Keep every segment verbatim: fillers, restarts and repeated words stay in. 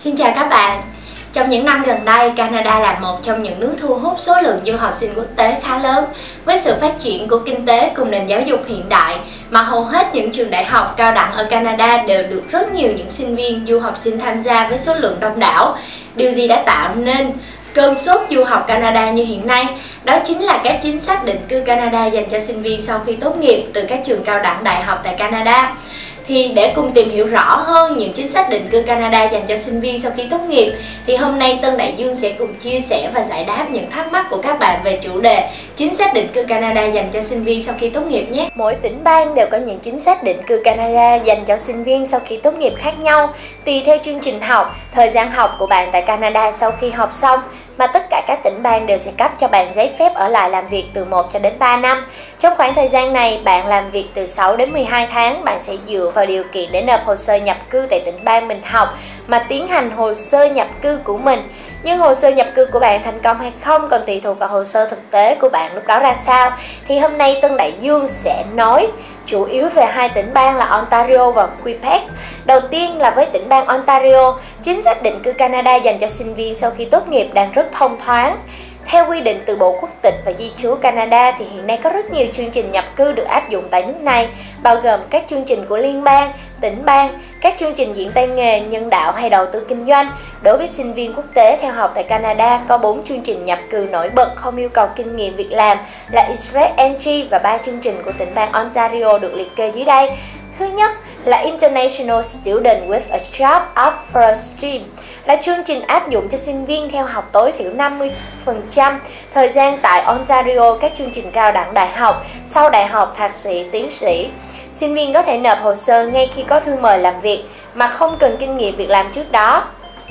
Xin chào các bạn. Trong những năm gần đây, Canada là một trong những nước thu hút số lượng du học sinh quốc tế khá lớn. Với sự phát triển của kinh tế cùng nền giáo dục hiện đại mà hầu hết những trường đại học cao đẳng ở Canada đều được rất nhiều những sinh viên du học sinh tham gia với số lượng đông đảo. Điều gì đã tạo nên cơn sốt du học Canada như hiện nay? Đó chính là các chính sách định cư Canada dành cho sinh viên sau khi tốt nghiệp từ các trường cao đẳng đại học tại Canada. Thì để cùng tìm hiểu rõ hơn những chính sách định cư Canada dành cho sinh viên sau khi tốt nghiệp, thì hôm nay Tân Đại Dương sẽ cùng chia sẻ và giải đáp những thắc mắc của các bạn về chủ đề chính sách định cư Canada dành cho sinh viên sau khi tốt nghiệp nhé. Mỗi tỉnh bang đều có những chính sách định cư Canada dành cho sinh viên sau khi tốt nghiệp khác nhau, tùy theo chương trình học, thời gian học của bạn tại Canada sau khi học xong, mà tất cả các tỉnh bang đều sẽ cấp cho bạn giấy phép ở lại làm việc từ một cho đến ba năm. Trong khoảng thời gian này, bạn làm việc từ sáu đến mười hai tháng, bạn sẽ dựa vào điều kiện để nộp hồ sơ nhập cư tại tỉnh bang mình học mà tiến hành hồ sơ nhập cư của mình. Nhưng hồ sơ nhập cư của bạn thành công hay không còn tùy thuộc vào hồ sơ thực tế của bạn lúc đó ra sao. Thì hôm nay Tân Đại Dương sẽ nói chủ yếu về hai tỉnh bang là Ontario và Quebec. Đầu tiên là với tỉnh bang Ontario, chính sách định cư Canada dành cho sinh viên sau khi tốt nghiệp đang rất thông thoáng. Theo quy định từ Bộ Quốc tịch và Di trú Canada thì hiện nay có rất nhiều chương trình nhập cư được áp dụng tại nước này, bao gồm các chương trình của liên bang, tỉnh bang, các chương trình diễn tay nghề, nhân đạo hay đầu tư kinh doanh. Đối với sinh viên quốc tế theo học tại Canada, có bốn chương trình nhập cư nổi bật không yêu cầu kinh nghiệm việc làm là Express Entry, và ba chương trình của tỉnh bang Ontario được liệt kê dưới đây. Thứ nhất là International Student with a Job Offer Stream, là chương trình áp dụng cho sinh viên theo học tối thiểu năm mươi phần trăm thời gian tại Ontario các chương trình cao đẳng đại học, sau đại học, thạc sĩ, tiến sĩ. Sinh viên có thể nộp hồ sơ ngay khi có thư mời làm việc mà không cần kinh nghiệm việc làm trước đó.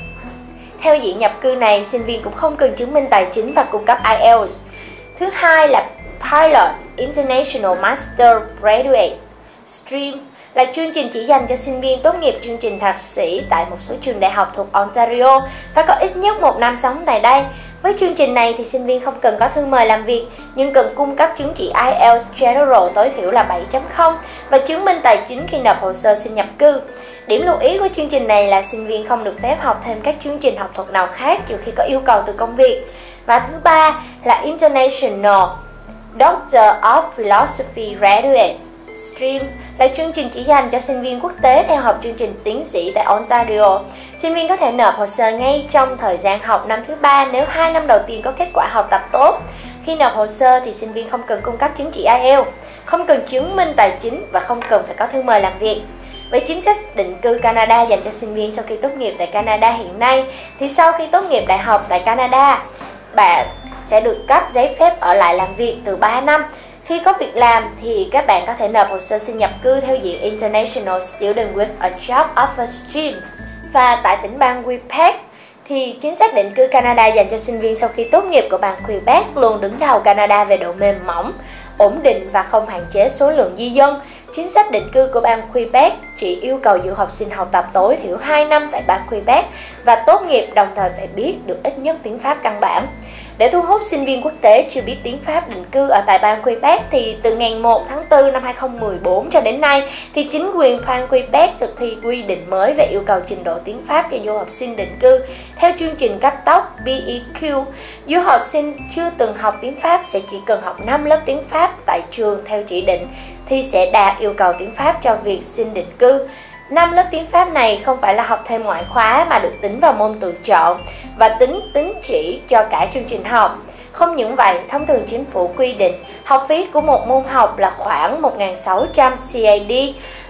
Theo diện nhập cư này, sinh viên cũng không cần chứng minh tài chính và cung cấp ai eo. Thứ hai là Pilot International Master Graduate Stream, là chương trình chỉ dành cho sinh viên tốt nghiệp chương trình thạc sĩ tại một số trường đại học thuộc Ontario và có ít nhất một năm sống tại đây. Với chương trình này thì sinh viên không cần có thư mời làm việc, nhưng cần cung cấp chứng chỉ ai eo General tối thiểu là bảy chấm không và chứng minh tài chính khi nộp hồ sơ xin nhập cư. Điểm lưu ý của chương trình này là sinh viên không được phép học thêm các chương trình học thuật nào khác trừ khi có yêu cầu từ công việc. Và thứ ba là International Doctor of Philosophy Graduate Stream, là chương trình chỉ dành cho sinh viên quốc tế theo học chương trình tiến sĩ tại Ontario. Sinh viên có thể nộp hồ sơ ngay trong thời gian học năm thứ ba nếu hai năm đầu tiên có kết quả học tập tốt. Khi nộp hồ sơ thì sinh viên không cần cung cấp chứng chỉ ai eo, không cần chứng minh tài chính và không cần phải có thư mời làm việc. Với chính sách định cư Canada dành cho sinh viên sau khi tốt nghiệp tại Canada hiện nay, thì sau khi tốt nghiệp đại học tại Canada, bạn sẽ được cấp giấy phép ở lại làm việc từ ba năm. Khi có việc làm thì các bạn có thể nộp hồ sơ xin nhập cư theo diện International Student with a Job Offer Stream. Và tại tỉnh bang Quebec thì chính sách định cư Canada dành cho sinh viên sau khi tốt nghiệp của bang Quebec luôn đứng đầu Canada về độ mềm mỏng, ổn định và không hạn chế số lượng di dân. Chính sách định cư của bang Quebec chỉ yêu cầu du học sinh học tập tối thiểu hai năm tại bang Quebec và tốt nghiệp đồng thời phải biết được ít nhất tiếng Pháp căn bản. Để thu hút sinh viên quốc tế chưa biết tiếng Pháp định cư ở tại bang Quebec thì từ ngày một tháng tư năm hai nghìn không trăm mười bốn cho đến nay thì chính quyền bang Quebec thực thi quy định mới về yêu cầu trình độ tiếng Pháp cho du học sinh định cư theo chương trình cấp tốc B E Q. Du học sinh chưa từng học tiếng Pháp sẽ chỉ cần học năm lớp tiếng Pháp tại trường theo chỉ định thì sẽ đạt yêu cầu tiếng Pháp cho việc xin định cư. năm lớp tiếng Pháp này không phải là học thêm ngoại khóa mà được tính vào môn tự chọn và tính tín chỉ cho cả chương trình học. Không những vậy, thông thường chính phủ quy định học phí của một môn học là khoảng một nghìn sáu trăm C A D.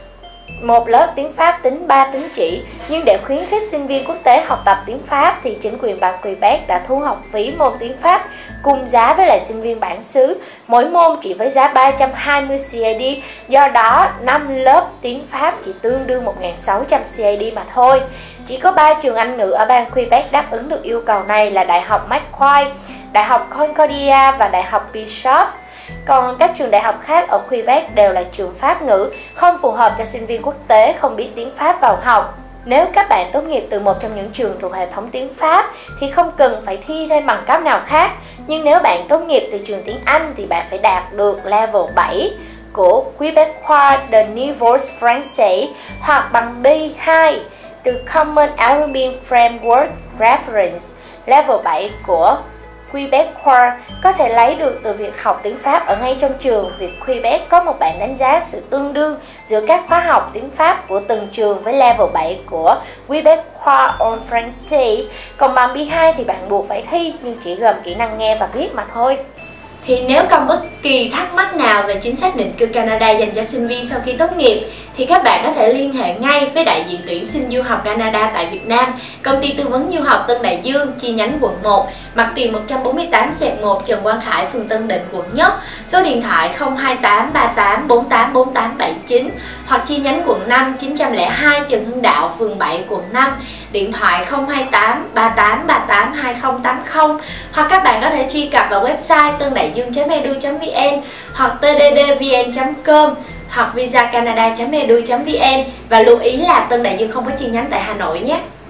Một lớp tiếng Pháp tính ba tín chỉ, nhưng để khuyến khích sinh viên quốc tế học tập tiếng Pháp thì chính quyền bang Quebec đã thu học phí môn tiếng Pháp cùng giá với lại sinh viên bản xứ, mỗi môn chỉ với giá ba trăm hai mươi C A D. Do đó, năm lớp tiếng Pháp chỉ tương đương một nghìn sáu trăm C A D mà thôi. Chỉ có ba trường Anh ngữ ở bang Quebec đáp ứng được yêu cầu này là Đại học McQueen, Đại học Concordia và Đại học Bishop's. Còn các trường đại học khác ở Quebec đều là trường Pháp ngữ, không phù hợp cho sinh viên quốc tế không biết tiếng Pháp vào học. Nếu các bạn tốt nghiệp từ một trong những trường thuộc hệ thống tiếng Pháp thì không cần phải thi thêm bằng cấp nào khác. Nhưng nếu bạn tốt nghiệp từ trường tiếng Anh thì bạn phải đạt được level bảy của Quebecois de Niveau Français hoặc bằng B hai. từ Common European Framework Reference Level bảy của Quebecois có thể lấy được từ việc học tiếng Pháp ở ngay trong trường. Việc Quebec có một bảng đánh giá sự tương đương giữa các khóa học tiếng Pháp của từng trường với Level bảy của Quebecois en Français. Còn bằng B hai thì bạn buộc phải thi nhưng chỉ gồm kỹ năng nghe và viết mà thôi. Thì nếu còn bất kỳ thắc mắc nào về chính sách định cư Canada dành cho sinh viên sau khi tốt nghiệp thì các bạn có thể liên hệ ngay với đại diện tuyển sinh du học Canada tại Việt Nam, công ty tư vấn du học Tân Đại Dương, chi nhánh quận một, mặt tiền một trăm bốn mươi tám xẹt một Trần Quang Khải, phường Tân Định, quận Nhất, số điện thoại không hai tám ba tám bốn tám bốn tám bảy chín, hoặc chi nhánh quận năm, chín không hai Trần Hưng Đạo, phường bảy, quận năm, điện thoại không hai tám ba tám ba tám hai không tám không, hoặc các bạn có thể truy cập vào website tân đại dương chấm e d u chấm v n hoặc t d d v n chấm com hoặc visa canada chấm e d u chấm v n, và lưu ý là Tân Đại Dương không có chi nhánh tại Hà Nội nhé.